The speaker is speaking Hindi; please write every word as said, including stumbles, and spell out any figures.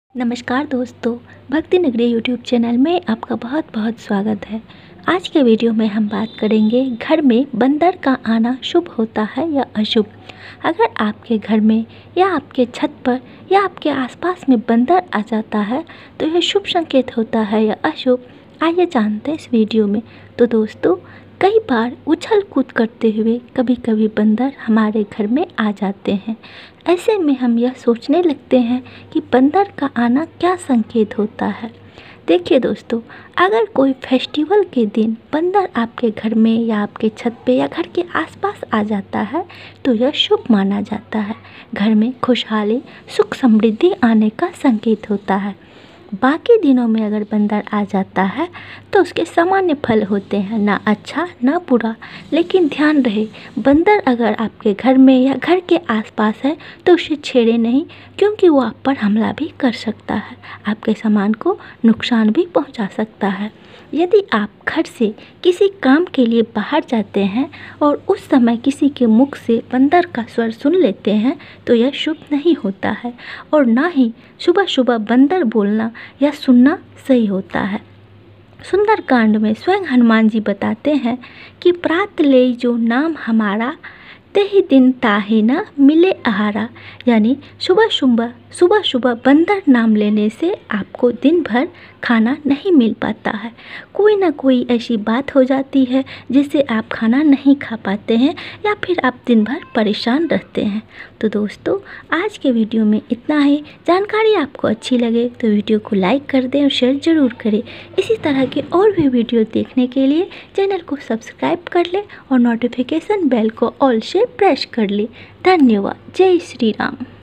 नमस्कार दोस्तों, भक्ति नगरी यूट्यूब चैनल में आपका बहुत बहुत स्वागत है। आज के वीडियो में हम बात करेंगे घर में बंदर का आना शुभ होता है या अशुभ। अगर आपके घर में या आपके छत पर या आपके आसपास में बंदर आ जाता है तो यह शुभ संकेत होता है या अशुभ, आइए जानते हैं इस वीडियो में। तो दोस्तों, कई बार उछल कूद करते हुए कभी कभी बंदर हमारे घर में आ जाते हैं। ऐसे में हम यह सोचने लगते हैं कि बंदर का आना क्या संकेत होता है। देखिए दोस्तों, अगर कोई फेस्टिवल के दिन बंदर आपके घर में या आपके छत पे या घर के आसपास आ जाता है तो यह शुभ माना जाता है। घर में खुशहाली, सुख समृद्धि आने का संकेत होता है। बाकी दिनों में अगर बंदर आ जाता है तो उसके सामान्य फल होते हैं, ना अच्छा ना बुरा। लेकिन ध्यान रहे, बंदर अगर आपके घर में या घर के आसपास है तो उसे छेड़े नहीं, क्योंकि वो आप पर हमला भी कर सकता है, आपके सामान को नुकसान भी पहुंचा सकता है। यदि आप घर से किसी काम के लिए बाहर जाते हैं और उस समय किसी के मुख से बंदर का स्वर सुन लेते हैं तो यह शुभ नहीं होता है, और ना ही सुबह सुबह बंदर बोलना या सुनना सही होता है। सुंदरकांड में स्वयं हनुमान जी बताते हैं कि प्रात ले जो नाम हमारा, तेहि दिन ताहि न मिले आहारा। यानी सुबह सुबह सुबह सुबह बंदर नाम लेने से आपको दिन भर खाना नहीं मिल पाता है। कोई ना कोई ऐसी बात हो जाती है जिससे आप खाना नहीं खा पाते हैं या फिर आप दिन भर परेशान रहते हैं। तो दोस्तों, आज के वीडियो में इतना ही। जानकारी आपको अच्छी लगे तो वीडियो को लाइक कर दें और शेयर ज़रूर करें। इसी तरह के और भी वीडियो देखने के लिए चैनल को सब्सक्राइब कर लें और नोटिफिकेशन बेल को ऑल से प्रेस कर लें। धन्यवाद। जय श्री राम।